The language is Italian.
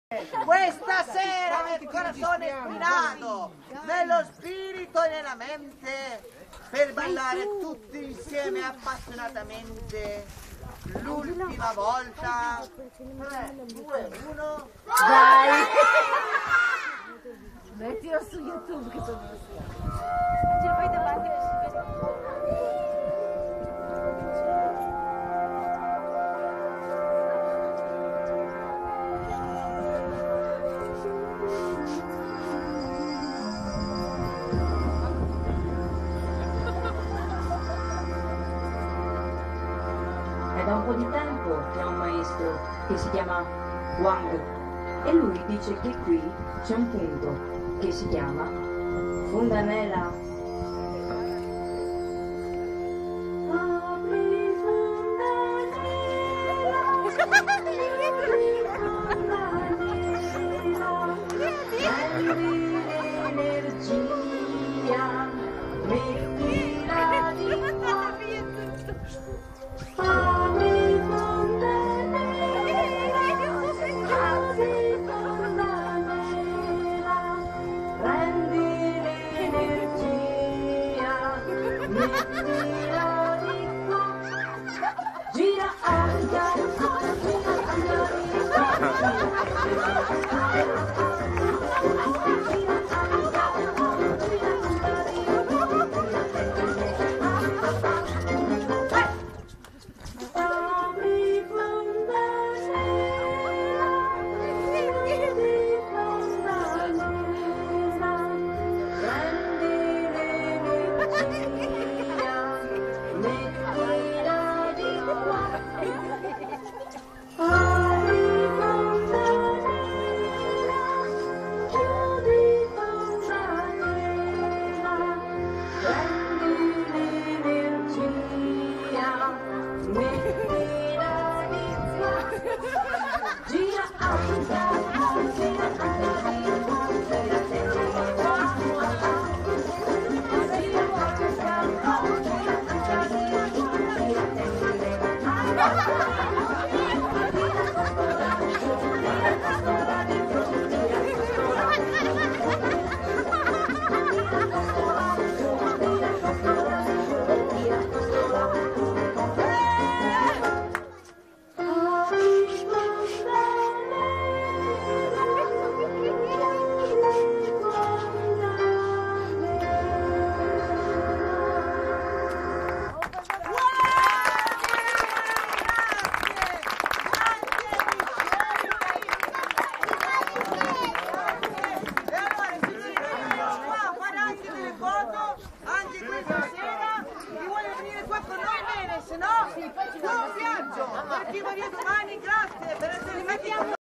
Questa sera nel corazone spinato, nello spirito e nella mente, per ballare tutti insieme appassionatamente, l'ultima volta. 3, 2, 1. Dai! Mettilo su YouTube che sono ce lo fai davanti così. È da un po' di tempo che ha un maestro che si chiama Wang e lui dice che qui c'è un punto che si chiama Fondanella. Anche questa sera chi vuole venire qua con noi bene, se no buon viaggio per chi va via domani, grazie per essere venuti con noi.